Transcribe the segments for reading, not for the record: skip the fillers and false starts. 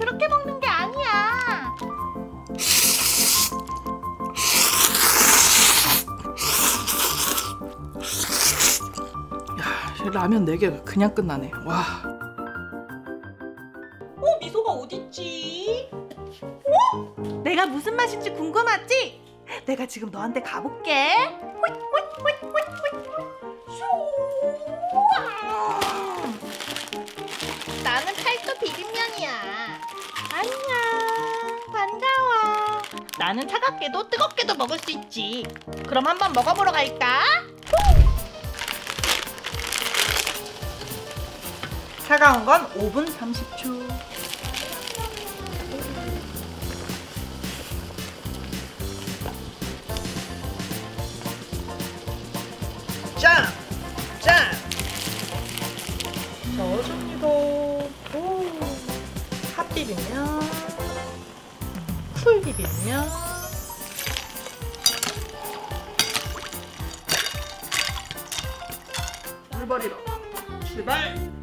그렇게 먹는 게 아니야. 야, 라면 4개가 그냥 끝나네. 와. 미소가 어딨지? 내가 무슨 맛인지 궁금하지? 내가 지금 너한테 가볼게. 나는 팔도 비빔면이야. 안녕, 반가워. 나는 차갑게도 뜨겁게도 먹을 수 있지. 그럼 한번 먹어보러 갈까? 차가운 건 5분 30초. 짠! 짠! 저어줍니다. 오, 핫비빔면, 쿨비빔면, 물 버리러 출발!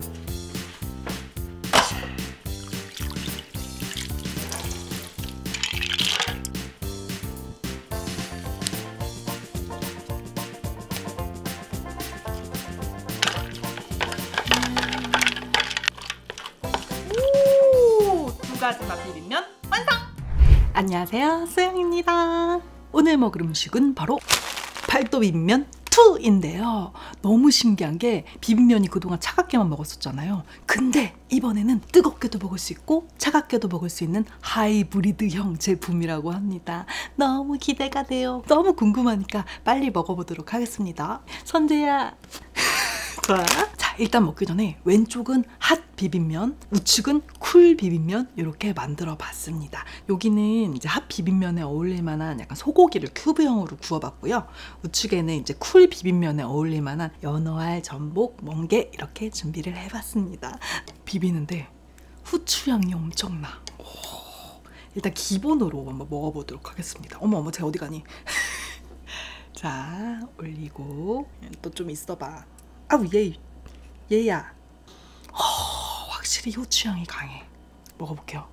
두 가지 맛 비빔면 완성! 안녕하세요, 소영입니다. 오늘 먹을 음식은 바로 팔도 비빔면 2인데요. 너무 신기한 게 비빔면이 그동안 차갑게만 먹었었잖아요. 근데 이번에는 뜨겁게도 먹을 수 있고 차갑게도 먹을 수 있는 하이브리드형 제품이라고 합니다. 너무 기대가 돼요. 너무 궁금하니까 빨리 먹어보도록 하겠습니다. 선재야. 좋아. 자, 일단 먹기 전에 왼쪽은 핫 비빔면, 우측은 쿨 비빔면 이렇게 만들어 봤습니다. 여기는 이제 핫 비빔면에 어울릴 만한 약간 소고기를 큐브형으로 구워봤고요. 우측에는 이제 쿨 비빔면에 어울릴 만한 연어알, 전복, 멍게 이렇게 준비를 해봤습니다. 비비는데 후추향이 엄청나. 오, 일단 기본으로 한번 먹어보도록 하겠습니다. 어머, 쟤 어디 가니? 자, 올리고 또 좀 있어봐. 아우, 얘야. 확실히 후추향이 강해. 먹어볼게요.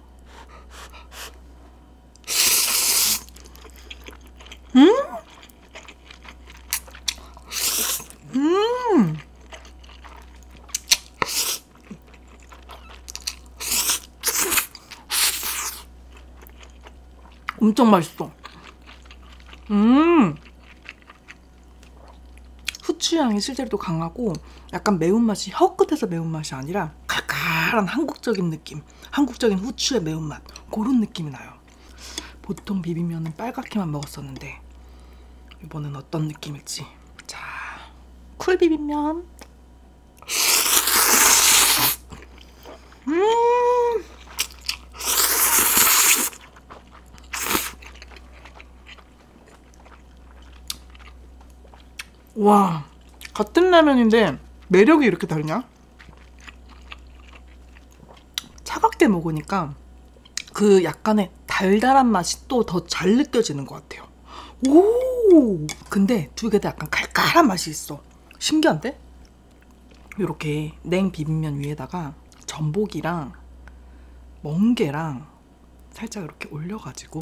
엄청 맛있어. 후추향이 실제로도 강하고 약간 매운맛이 혀끝에서 매운맛이 아니라 칼칼한 한국적인 느낌, 한국적인 후추의 매운맛, 그런 느낌이 나요. 보통 비빔면은 빨갛게만 먹었었는데 이번엔 어떤 느낌일지. 자, 쿨 비빔면. 와, 같은 라면인데 매력이 이렇게 다르냐? 차갑게 먹으니까 그 약간의 달달한 맛이 또 더 잘 느껴지는 것 같아요. 오! 근데 두 개 다 약간 칼칼한 맛이 있어. 신기한데? 이렇게 냉 비빔면 위에다가 전복이랑 멍게랑 살짝 이렇게 올려가지고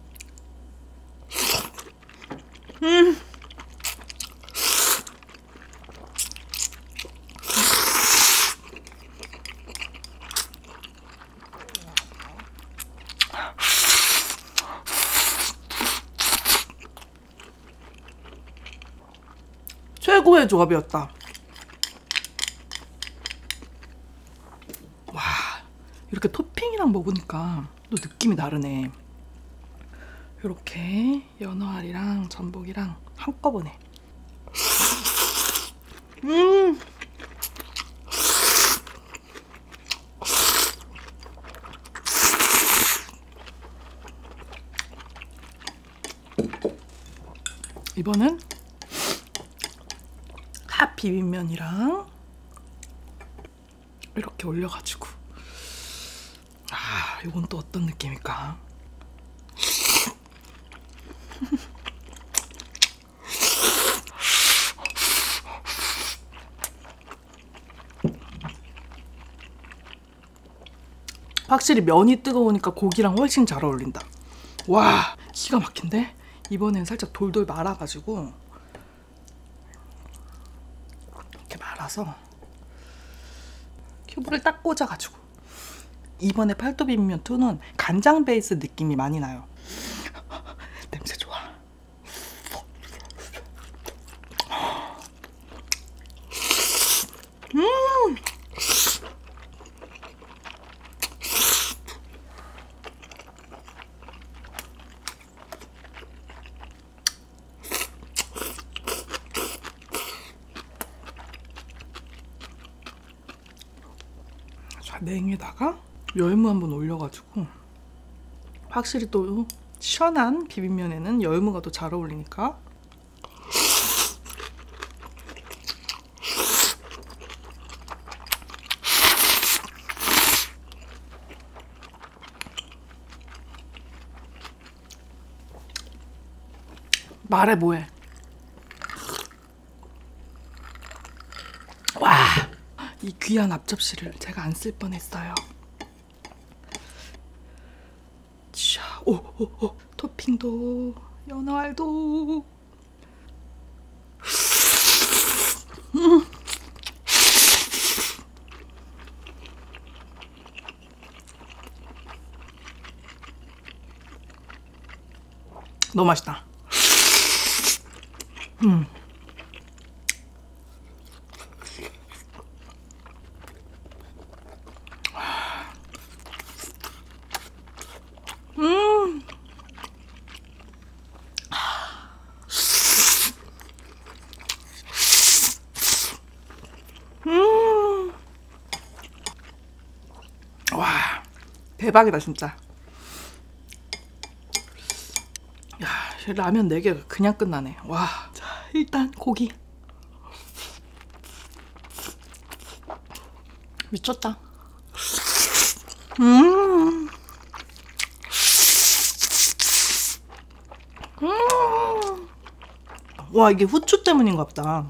최고의 조합이었다. 와, 이렇게 토핑이랑 먹으니까 또 느낌이 다르네. 이렇게 연어알이랑 전복이랑 한꺼번에. 이번은 핫 비빔면이랑 이렇게 올려가지고, 아, 이건 또 어떤 느낌일까? 확실히 면이 뜨거우니까 고기랑 훨씬 잘 어울린다. 와, 기가 막힌데? 이번엔 살짝 돌돌 말아가지고 이렇게 말아서 큐브를 딱 꽂아가지고. 이번에 팔도 비빔면 2는 간장 베이스 느낌이 많이 나요. 냄새 좋아. 자, 냉에다가 열무 한번 올려가지고. 확실히 또 시원한 비빔면에는 열무가 더 잘 어울리니까. 말해 뭐해. 와, 이 귀한 앞접시를 제가 안 쓸 뻔했어요. 자, 오, 토핑도 연어알도. 너무 맛있다. 와, 대박이다 진짜. 야, 라면 4개가 그냥 끝나네. 와, 자, 일단 고기. 미쳤다. 와, 이게 후추 때문인가 보다.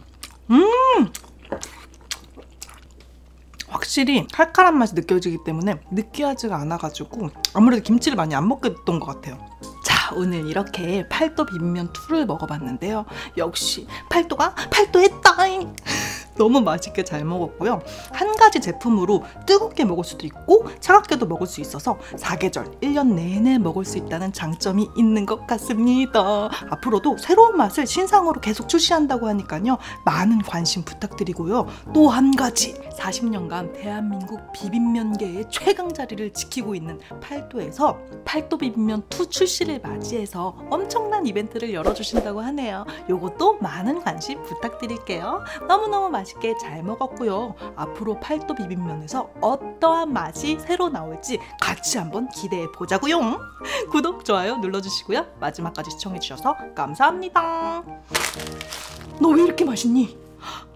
확실히 칼칼한 맛이 느껴지기 때문에 느끼하지가 않아가지고 아무래도 김치를 많이 안 먹게 됐던 것 같아요. 자, 오늘 이렇게 팔도 비빔면 2를 먹어봤는데요. 역시 팔도가 팔도했다잉. 너무 맛있게 잘 먹었고요. 한 가지 제품으로 뜨겁게 먹을 수도 있고 차갑게도 먹을 수 있어서 사계절 1년 내내 먹을 수 있다는 장점이 있는 것 같습니다. 앞으로도 새로운 맛을 신상으로 계속 출시한다고 하니까요. 많은 관심 부탁드리고요. 또 한 가지, 40년간 대한민국 비빔면계의 최강 자리를 지키고 있는 팔도에서 팔도 비빔면 2 출시를 맞이해서 엄청난 이벤트를 열어주신다고 하네요. 요것도 많은 관심 부탁드릴게요. 너무너무 맛있게 잘 먹었고요. 앞으로 팔도 비빔면에서 어떠한 맛이 새로 나올지 같이 한번 기대해 보자고요. 구독, 좋아요 눌러주시고요. 마지막까지 시청해주셔서 감사합니다. 너 왜 이렇게 맛있니?